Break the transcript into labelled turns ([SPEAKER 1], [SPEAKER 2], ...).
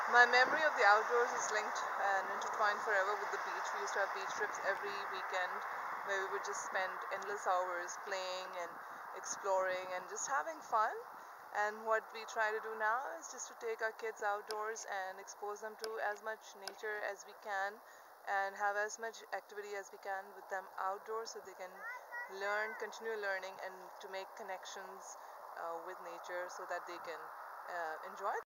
[SPEAKER 1] My memory of the outdoors is linked and intertwined forever with the beach. We used to have beach trips every weekend where we would just spend endless hours playing and exploring and just having fun. And what we try to do now is just to take our kids outdoors and expose them to as much nature as we can and have as much activity as we can with them outdoors so they can learn, continue learning, and to make connections with nature so that they can enjoy